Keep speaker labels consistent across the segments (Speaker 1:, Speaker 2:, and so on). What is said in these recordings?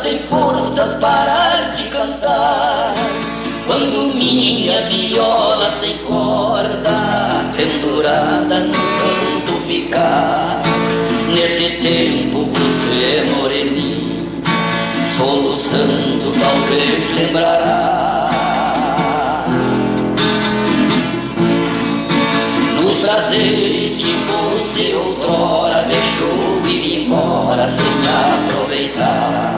Speaker 1: sem forças parar de cantar, quando minha viola sem corda pendurada no canto ficar. Nesse tempo você, moreninho, soluçando talvez lembrará nos prazeres que você outrora deixou ir embora sem aproveitar.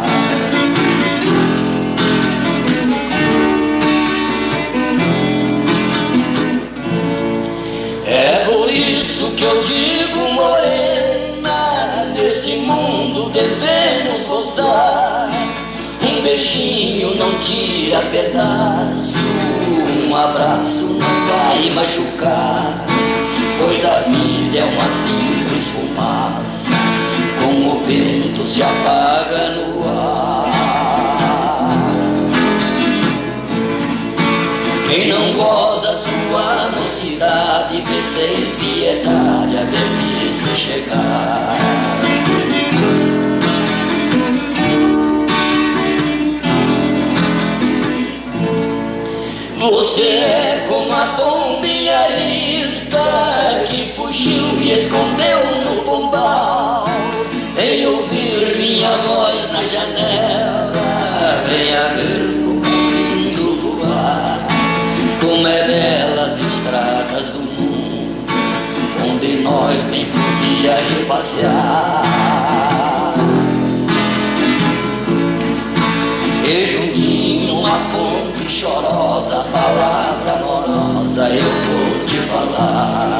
Speaker 1: É por isso que eu digo, morena, nesse mundo devemos gozar. Um beijinho não tira pedaço, um abraço não vai machucar, pois a vida é uma simples fumaça, com o vento se apaga no ar. Quem não goza sua mocidade, vê sem piedade a velhice chegar. Você é como a pombinha lisa que fugiu e escondeu no pombal. Vem ouvir minha voz na janela, venha ver como é lindo o luar, como é belas as estradas do mundo, onde nós bem podia ir passear. E juntinho uma fonte chorosa, palavra amorosa eu vou te falar.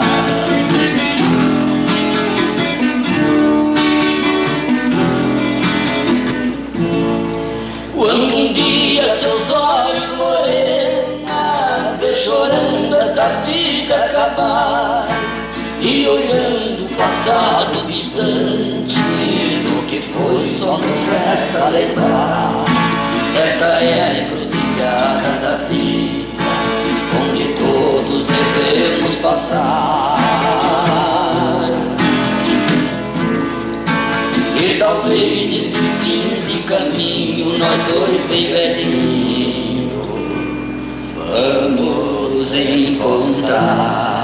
Speaker 1: Quando um dia seus olhos, morena, vê chorando esta vida acabar, e olhando o passado distante, do que foi só nos resta lembrar. Esta é a encruzilhada da vida, onde todos devemos passar. E talvez nesse fim de caminho, nós dois bem velhinhos vamos encontrar.